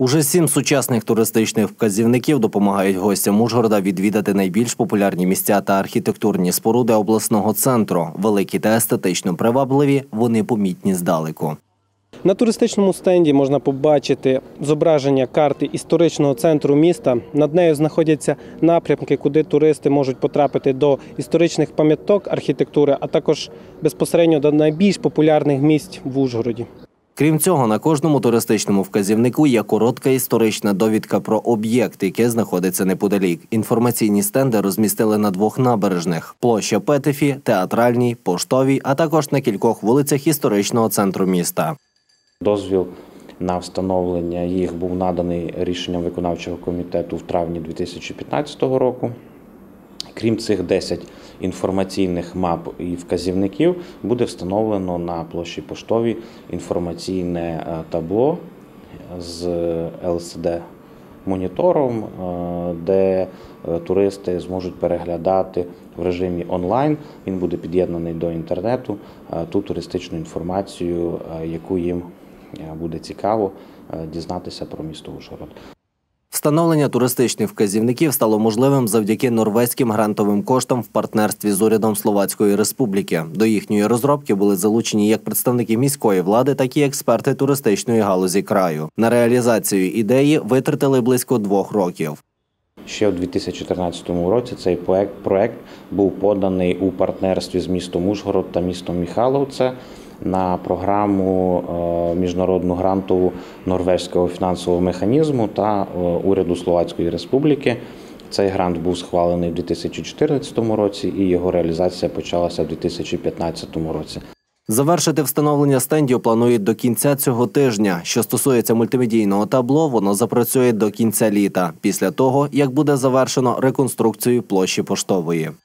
Уже 7 сучасних туристичних вказівників допомагають гостям Ужгорода відвідати найбільш популярні місця та архітектурні споруди обласного центру. Великі та естетично привабливі, вони помітні здалеку. На туристичному стенді можна побачити зображення карти історичного центру міста. Над нею знаходяться напрямки, куди туристи можуть потрапити до історичних пам'яток архітектури, а також безпосередньо до найбільш популярних місць в Ужгороді. Крім цього, на кожному туристичному вказівнику є коротка історична довідка про об'єкт, який знаходиться неподалік. Інформаційні стенди розмістили на 2 набережних – площа Петефі, Театральній, Поштовій, а також на кількох вулицях історичного центру міста. Дозвіл на встановлення їх був наданий рішенням виконавчого комітету в травні 2015 року. Крім цих 10 інформаційних мап і вказівників, буде встановлено на площі Поштовій інформаційне табло з LCD-монітором, де туристи зможуть переглядати в режимі онлайн. Він буде під'єднаний до інтернету ту туристичну інформацію, яку їм буде цікаво дізнатися про місто Ужгород. Встановлення туристичних вказівників стало можливим завдяки норвезьким грантовим коштам в партнерстві з урядом Словацької Республіки. До їхньої розробки були залучені як представники міської влади, так і експерти туристичної галузі краю. На реалізацію ідеї витратили близько 2 років. Ще у 2014 році цей проект був поданий у партнерстві з містом Ужгород та містом Міхаловце на програму міжнародну грантову норвезького фінансового механізму та уряду Словацької Республіки. Цей грант був схвалений у 2014 році і його реалізація почалася у 2015 році. Завершити встановлення стендів планують до кінця цього тижня. Що стосується мультимедійного табло, воно запрацює до кінця літа, після того, як буде завершено реконструкцію площі Поштової.